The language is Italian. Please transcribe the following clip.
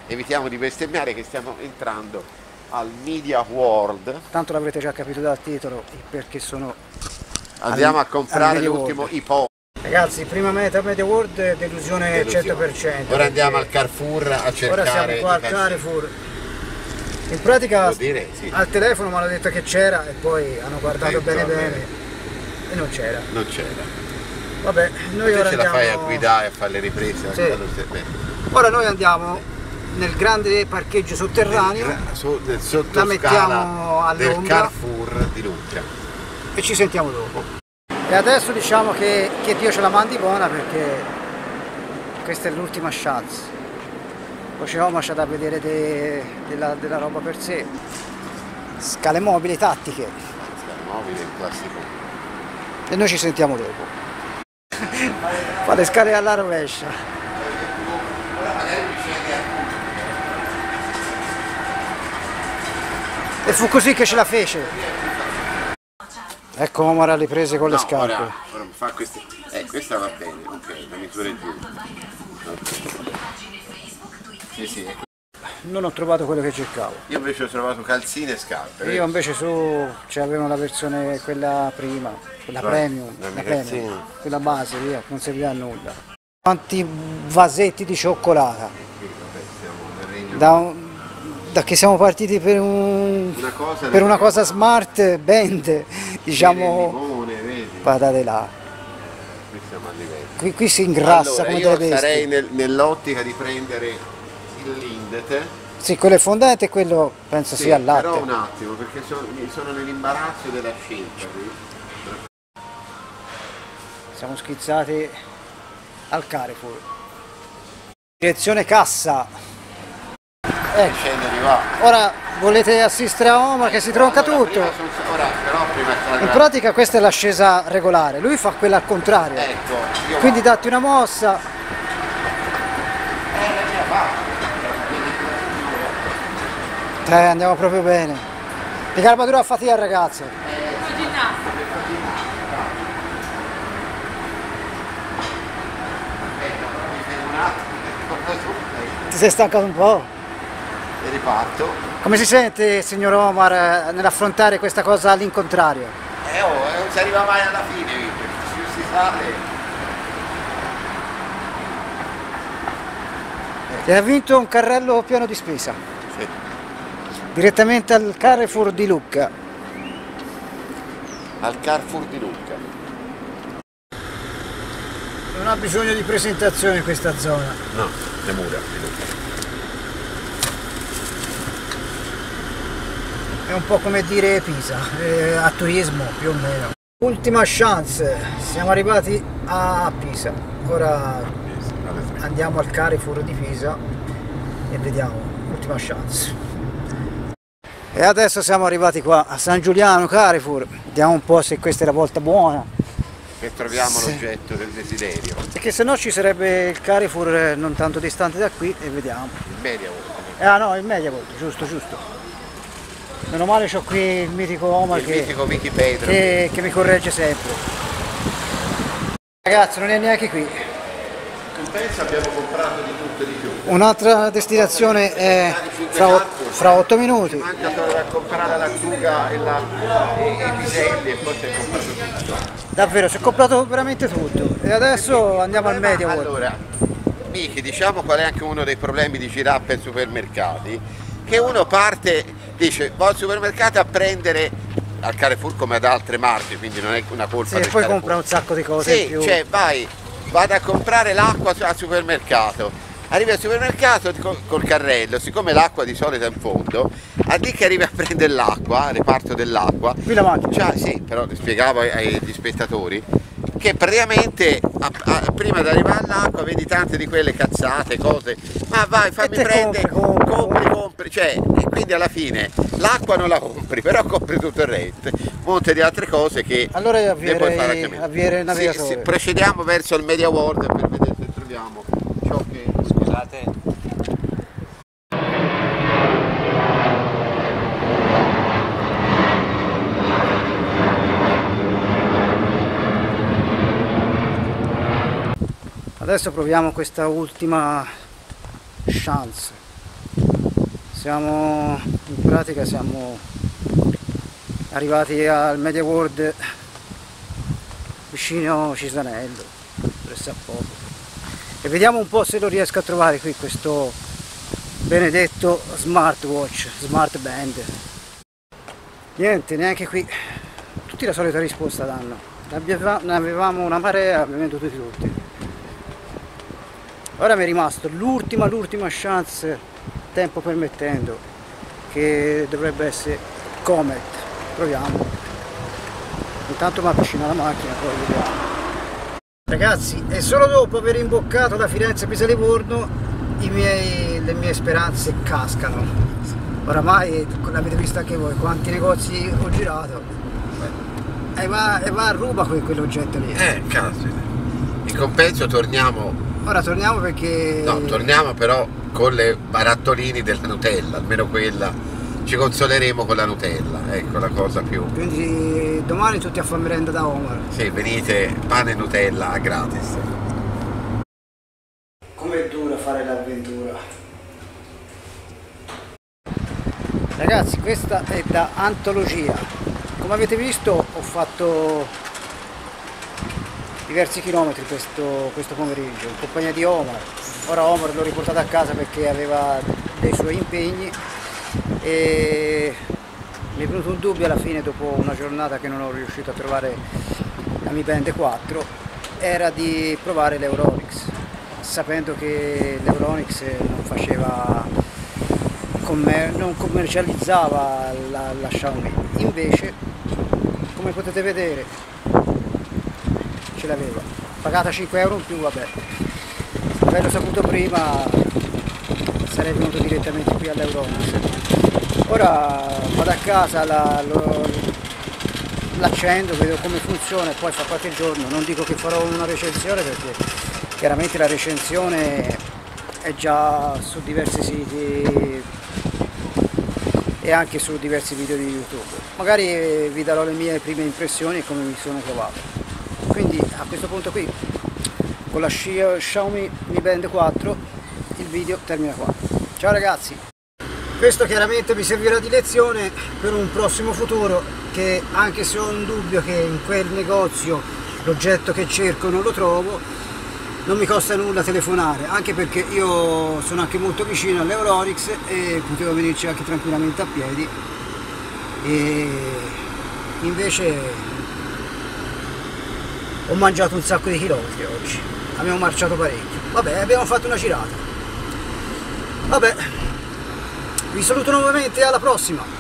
evitiamo di bestemmiare che stiamo entrando al Media World. Tanto l'avrete già capito dal titolo perché sono Andiamo a comprare l'ultimo iPhone. Ragazzi, prima meta Media World, delusione 100%. Ora andiamo al Carrefour a cercare. Ora siamo qua al Carrefour. In pratica dire, sì. Al telefono mi hanno detto che c'era e poi hanno guardato bene e non c'era. Non c'era. Vabbè, noi ora ce andiamo... la fai a guidare, a fare le riprese? Sì. Ora noi andiamo nel grande parcheggio sotterraneo, del sottoscala la mettiamo all'ombra del Carrefour di Lucca e ci sentiamo dopo. E adesso diciamo che Dio ce la mandi buona, perché questa è l'ultima chance. Poi c'è Omar c'è da vedere della roba per sé. Scale mobili tattiche. Scale mobili, il classico. E noi ci sentiamo dopo. Fa le scale alla rovescia. E fu così che ce la fece. Ecco Omar alle prese con le scarpe. Ora fa queste. Questa va bene, ok, la misura è giusta. Okay. Sì. Non ho trovato quello che cercavo. Io invece ho trovato calzine e scarpe. Io invece avevano la versione quella prima, quella premium, quella base, via, non serviva a nulla. Quanti vasetti di cioccolata. Da che siamo partiti per una cosa smart, band, diciamo, limone, vedi? patate là. Qui siamo a livello. Qui si ingrassa, allora, come delle bestie. Io sarei nell'ottica di prendere il Lindt. Sì, quello è fondente e quello penso sia al latte. Però un attimo, perché sono nell'imbarazzo della scelta. Siamo schizzati al Carrefour. Direzione cassa. Ora volete assistere a Omar che si tronca tutto? In pratica questa è l'ascesa regolare, lui fa quella al contrario. Quindi datti una mossa. Andiamo proprio bene. Di calmatura a fatica ragazzo. Ti sei stancato un po'? E riparto. Come si sente, signor Omar, nell'affrontare questa cosa all'incontrario? Non si arriva mai alla fine, si sale. Ti ha vinto un carrello pieno di spesa. Sì. Direttamente al Carrefour di Lucca. Al Carrefour di Lucca. Non ha bisogno di presentazione in questa zona. No, le mura di Lucca. È un po' come dire Pisa, a turismo più o meno. Ultima chance, siamo arrivati a Pisa. Ora andiamo al Carrefour di Pisa e vediamo, ultima chance. E adesso siamo arrivati qua a San Giuliano Carrefour, vediamo un po' se questa è la volta buona. Che troviamo l'oggetto del desiderio. Perché se no ci sarebbe il Carrefour non tanto distante da qui e vediamo. Il Media World. Il Media World, giusto. Meno male c'ho qui il mitico Omar che mi corregge sempre. Ragazzi, non è neanche qui. Compensa, abbiamo comprato di tutto e di più. Un'altra destinazione è fra 8 minuti. Manca solo da comprare la lattuga e i piselli e poi si è comprato tutto. Davvero, si è comprato veramente tutto. E adesso andiamo al Media World. Allora, Miki, diciamo qual è anche uno dei problemi di girare ai supermercati? Che uno parte, dice, va al supermercato a prendere al Carrefour come ad altre marche, quindi non è una colpa del poi Carrefour. compra un sacco di cose in più. Cioè vado a comprare l'acqua al supermercato, arrivi al supermercato col carrello, siccome l'acqua di solito è in fondo, a dire che arrivi a prendere l'acqua, al reparto dell'acqua, qui la macchina. Sì, però spiegavo agli spettatori che praticamente prima di arrivare all'acqua vedi tante di quelle cazzate, cose, ma vai, fammi prendere, compri, cioè, e quindi alla fine l'acqua non la compri, però compri tutto il resto, monte di altre cose che allora puoi fare a avviare il navigatore. Sì, procediamo verso il Media World per vedere se troviamo ciò che... Scusate. Adesso proviamo questa ultima chance. in pratica siamo arrivati al Media World vicino Cisanello, presso a poco, e vediamo un po' se lo riesco a trovare qui questo benedetto smartwatch, smart band. Niente, neanche qui, tutti la solita risposta danno, ne avevamo una marea, abbiamo venduti tutti. Ora mi è rimasto l'ultima chance, tempo permettendo, che dovrebbe essere Comet. Proviamo. Intanto mi avvicino alla macchina, poi vediamo. Ragazzi, e solo dopo aver imboccato la Firenze-Pisa-Livorno le mie speranze cascano. Oramai l'avete visto anche voi quanti negozi ho girato. E va a ruba quell'oggetto lì. Caspita. In compenso torniamo. Ora torniamo perché... No, torniamo però con le barattolini della Nutella, almeno quella. Ci consoleremo con la Nutella, ecco la cosa più. Quindi domani tutti a fare merenda da Omar. Sì, venite, pane e Nutella gratis. Com'è dura fare l'avventura. Ragazzi, questa è da antologia. Come avete visto ho fatto diversi chilometri questo pomeriggio in compagnia di Omar. Ora Omar l'ho riportato a casa perché aveva dei suoi impegni e mi è venuto un dubbio alla fine, dopo una giornata che non ho riuscito a trovare la Mi Band 4, era di provare l'Euronix, sapendo che l'Euronix non commercializzava la Xiaomi. Invece, come potete vedere, ce l'aveva, pagata 5 euro in più. Vabbè, se averlo saputo prima sarei venuto direttamente qui all'Euronix. Ora vado a casa, l'accendo, vedo come funziona e poi fra qualche giorno, non dico che farò una recensione perché chiaramente la recensione è già su diversi siti e anche su diversi video di YouTube. Magari vi darò le mie prime impressioni e come mi sono trovato. Quindi a questo punto qui, con la Xiaomi Mi Band 4, il video termina qua. Ciao ragazzi! Questo chiaramente mi servirà di lezione per un prossimo futuro, che anche se ho un dubbio che in quel negozio l'oggetto che cerco non lo trovo, non mi costa nulla telefonare, anche perché io sono anche molto vicino all'Euronix e potevo venirci anche tranquillamente a piedi, e invece ho mangiato un sacco di chilometri oggi, abbiamo marciato parecchio. Vabbè, abbiamo fatto una girata. Vabbè, vi saluto nuovamente, alla prossima!